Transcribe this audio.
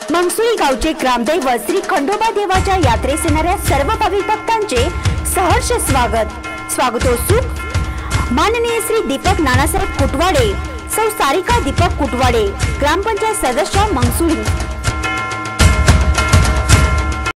मंगसुळी गावचे ग्रामदैवत श्री खंडोबा देवाच्या यात्रेस येणाऱ्या सर्व भाविक भक्तांचे सहर्ष स्वागतोत्सुक माननीय श्री दीपक नानासाहेब कुटवाडे, सौ सारिका दीपक कुटवाडे, ग्रामपंचायत सदस्य मंगसुळी।